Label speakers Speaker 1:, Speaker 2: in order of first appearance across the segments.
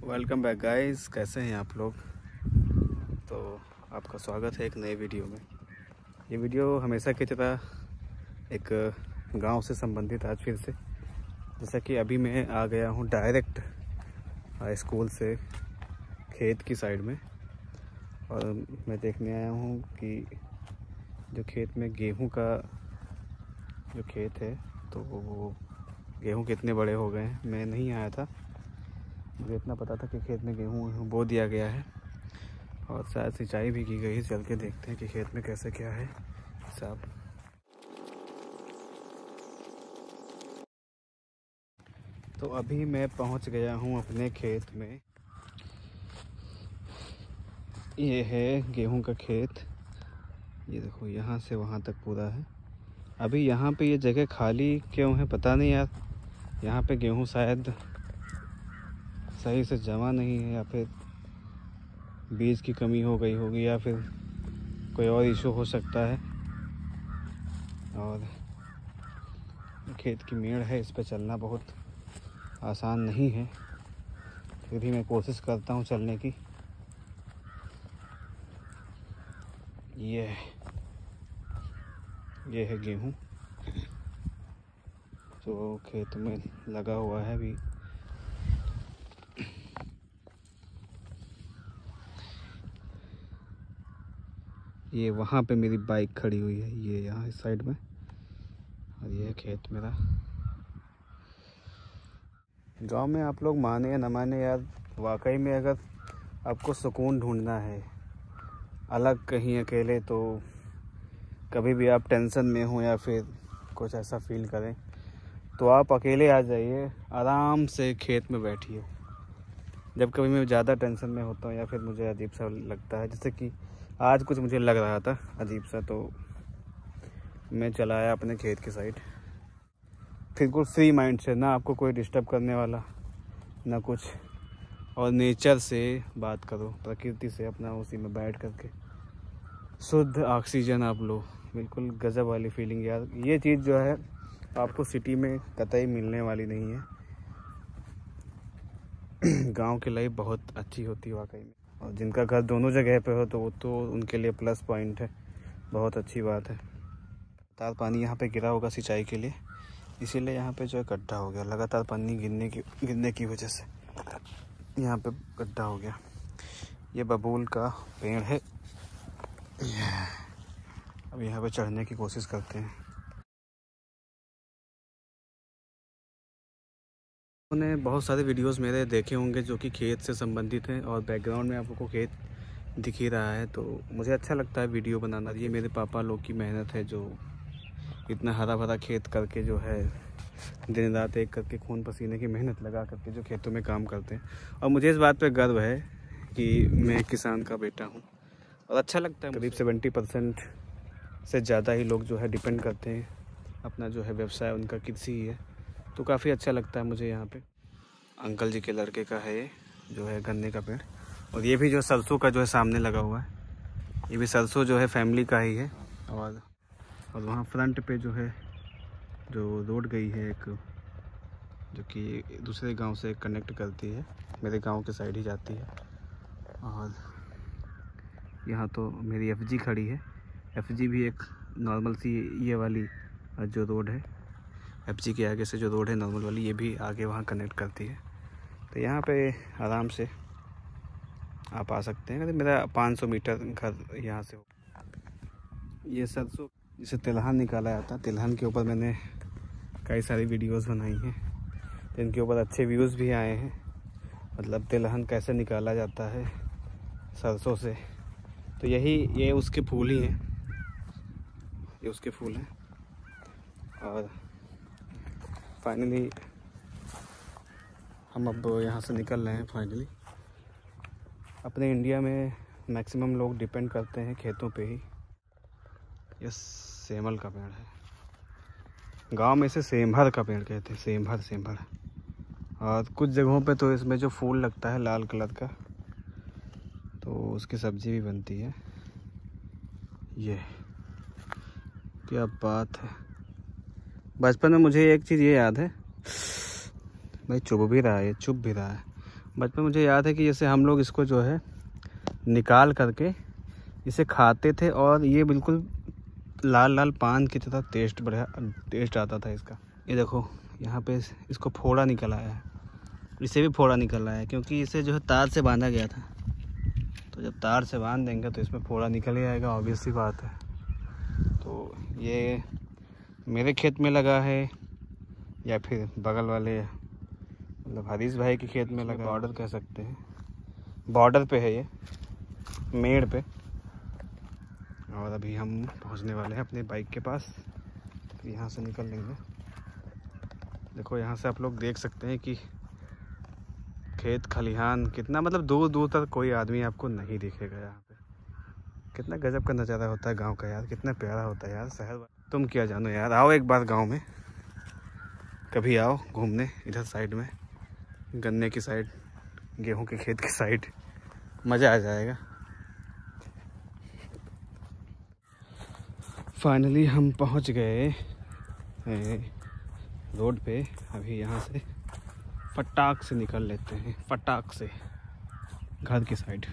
Speaker 1: Welcome back guys, कैसे हैं आप लोग। तो आपका स्वागत है एक नए वीडियो में। ये वीडियो हमेशा की तरह एक गांव से संबंधित आज फिर से, जैसा कि अभी मैं आ गया हूं डायरेक्ट स्कूल से खेत की साइड में, और मैं देखने आया हूं कि जो खेत में गेहूं का जो खेत है तो वो गेहूं कितने बड़े हो गए हैं। मैं नहीं आया था, मुझे इतना पता था कि खेत में गेहूं बो दिया गया है और शायद सिंचाई भी की गई है। चल के देखते हैं कि खेत में कैसे क्या है हिसाब। तो अभी मैं पहुंच गया हूं अपने खेत में। ये है गेहूं का खेत, ये देखो यहाँ से वहाँ तक पूरा है। अभी यहाँ पे ये जगह खाली क्यों है पता नहीं यार। यहाँ पे गेहूं शायद सही से जमा नहीं है, या फिर बीज की कमी हो गई होगी, या फिर कोई और इशू हो सकता है। और खेत की मेड़ है, इस पे चलना बहुत आसान नहीं है, फिर भी मैं कोशिश करता हूँ चलने की। ये है गेहूँ जो खेत में लगा हुआ है अभी। ये वहाँ पे मेरी बाइक खड़ी हुई है, ये यहाँ इस साइड में, और ये है खेत मेरा। गांव में आप लोग माने या न माने यार, वाकई में अगर आपको सुकून ढूंढना है अलग कहीं अकेले, तो कभी भी आप टेंशन में हो या फिर कुछ ऐसा फील करें तो आप अकेले आ जाइए, आराम से खेत में बैठिए। जब कभी मैं ज़्यादा टेंशन में होता हूँ या फिर मुझे अजीब सा लगता है, जैसे कि आज कुछ मुझे लग रहा था अजीब सा, तो मैं चला आया अपने खेत की साइड, बिल्कुल फ्री माइंड से, ना आपको कोई डिस्टर्ब करने वाला ना कुछ, और नेचर से बात करो, प्रकृति से, अपना उसी में बैठ करके शुद्ध ऑक्सीजन आप लो। बिल्कुल गजब वाली फीलिंग यार। ये चीज़ जो है आपको सिटी में कतई मिलने वाली नहीं है। गांव की लाइफ बहुत अच्छी होती है वाकई में, और जिनका घर दोनों जगह पे हो तो वो तो उनके लिए प्लस पॉइंट है, बहुत अच्छी बात है। लगातार पानी यहाँ पे गिरा होगा सिंचाई के लिए, इसीलिए यहाँ पे जो है गड्ढा हो गया। लगातार पानी गिरने की वजह से यहाँ पे गड्ढा हो गया। ये बबूल का पेड़ है, अब यहाँ पे चढ़ने की कोशिश करते हैं। उन्होंने बहुत सारे वीडियोस मेरे देखे होंगे जो कि खेत से संबंधित हैं, और बैकग्राउंड में आपको खेत दिख ही रहा है, तो मुझे अच्छा लगता है वीडियो बनाना। ये मेरे पापा लोग की मेहनत है, जो इतना हरा भरा खेत करके जो है दिन रात एक करके खून पसीने की मेहनत लगा करके जो खेतों में काम करते हैं। और मुझे इस बात पे गर्व है कि मैं किसान का बेटा हूँ, और अच्छा लगता है। करीब 70% से ज़्यादा ही लोग जो है डिपेंड करते हैं, अपना जो है व्यवसाय उनका कृषि ही है, तो काफ़ी अच्छा लगता है मुझे। यहाँ पे अंकल जी के लड़के का है ये जो है गन्ने का पेड़, और ये भी जो सरसों का जो है सामने लगा हुआ है, ये भी सरसों जो है फैमिली का ही है। और वहाँ फ्रंट पे जो है जो रोड गई है एक, जो कि दूसरे गांव से कनेक्ट करती है, मेरे गांव के साइड ही जाती है। और यहाँ तो मेरी एफजी खड़ी है, एफजी भी एक नॉर्मल सी ये वाली जो रोड है, एफजी के आगे से जो रोड है नॉर्मल वाली, ये भी आगे वहाँ कनेक्ट करती है। तो यहाँ पे आराम से आप आ सकते हैं। मेरा 500 मीटर घर यहाँ से। ये सरसों जिसे तिलहन निकाला जाता है, तिलहन के ऊपर मैंने कई सारी वीडियोस बनाई हैं, जिनके ऊपर अच्छे व्यूज़ भी आए हैं। मतलब तिलहन कैसे निकाला जाता है सरसों से, तो ये उसके फूल ही हैं, ये उसके फूल हैं। और फाइनली हम अब यहाँ से निकल रहे हैं फाइनली। अपने इंडिया में मैक्सिमम लोग डिपेंड करते हैं खेतों पे ही। ये सेमल का पेड़ है, गांव में इसे सेमभर का पेड़ कहते हैं, सेमभर। और कुछ जगहों पे तो इसमें जो फूल लगता है लाल कलर का, तो उसकी सब्ज़ी भी बनती है। ये क्या बात है। बचपन में मुझे एक चीज़ ये याद है, भाई चुभ भी रहा है। बचपन मुझे याद है कि जैसे हम लोग इसको जो है निकाल करके इसे खाते थे और ये बिल्कुल लाल लाल पान की तरह टेस्ट आता था इसका। ये देखो यहाँ पे इसको फोड़ा निकल आया है, इसे भी फोड़ा निकल आया है क्योंकि इसे जो है तार से बांधा गया था। तो जब तार से बांध देंगे तो इसमें फोड़ा निकल ही आएगा, ऑब्वियस सी बात है। तो ये मेरे खेत में लगा है या फिर बगल वाले मतलब हरीश भाई के खेत में लगा, बॉर्डर कह सकते हैं, बॉर्डर पे है ये, मेड़ पे। और अभी हम पहुंचने वाले हैं अपने बाइक के पास, तो यहाँ से निकल लेंगे। देखो यहाँ से आप लोग देख सकते हैं कि खेत खलिहान कितना मतलब दूर दूर तक कोई आदमी आपको नहीं दिखेगा। यहाँ पे कितना गजब का नज़ारा होता है गांव का यार, कितना प्यारा होता है यार। शहर तुम क्या जानो यार, आओ एक बार गांव में, कभी आओ घूमने इधर साइड में, गन्ने की साइड, गेहूं के खेत की साइड, मज़ा आ जाएगा। फाइनली हम पहुंच गए रोड पे। अभी यहाँ से फटाक से निकल लेते हैं, फटाक से घर की साइड।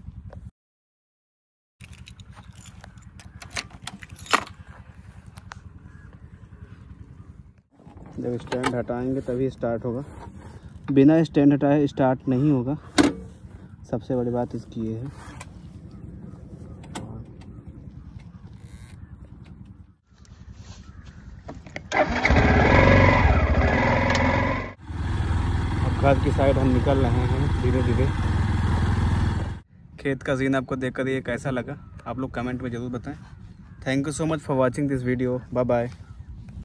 Speaker 1: जब स्टैंड हटाएंगे तभी स्टार्ट होगा, बिना स्टैंड हटाए स्टार्ट नहीं होगा। सबसे बड़ी बात इसकी ये है। अब घर की साइड हम निकल रहे हैं धीरे धीरे। खेत का सीन आपको देखकर ये कैसा लगा आप लोग कमेंट में ज़रूर बताएं। Thank you so much for watching this video. Bye bye.